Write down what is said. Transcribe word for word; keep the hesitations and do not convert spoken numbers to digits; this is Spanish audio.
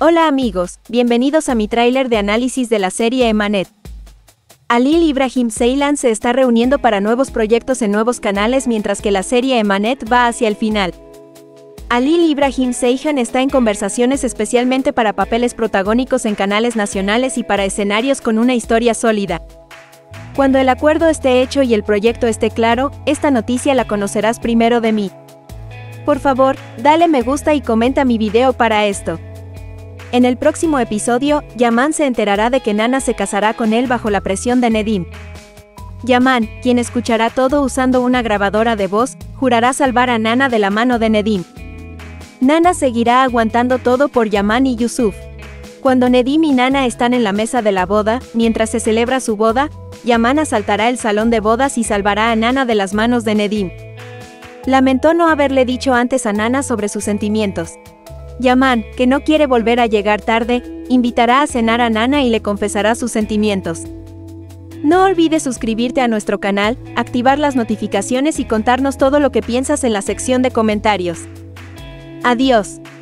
Hola amigos, bienvenidos a mi tráiler de análisis de la serie Emanet. Halil Ibrahim Ceylan se está reuniendo para nuevos proyectos en nuevos canales mientras que la serie Emanet va hacia el final. Halil Ibrahim Ceylan está en conversaciones especialmente para papeles protagónicos en canales nacionales y para escenarios con una historia sólida. Cuando el acuerdo esté hecho y el proyecto esté claro, esta noticia la conocerás primero de mí. Por favor, dale me gusta y comenta mi video para esto. En el próximo episodio, Yaman se enterará de que Nana se casará con él bajo la presión de Nedim. Yaman, quien escuchará todo usando una grabadora de voz, jurará salvar a Nana de la mano de Nedim. Nana seguirá aguantando todo por Yaman y Yusuf. Cuando Nedim y Nana están en la mesa de la boda, mientras se celebra su boda, Yaman asaltará el salón de bodas y salvará a Nana de las manos de Nedim. Lamentó no haberle dicho antes a Nana sobre sus sentimientos. Yaman, que no quiere volver a llegar tarde, invitará a cenar a Nana y le confesará sus sentimientos. No olvides suscribirte a nuestro canal, activar las notificaciones y contarnos todo lo que piensas en la sección de comentarios. Adiós.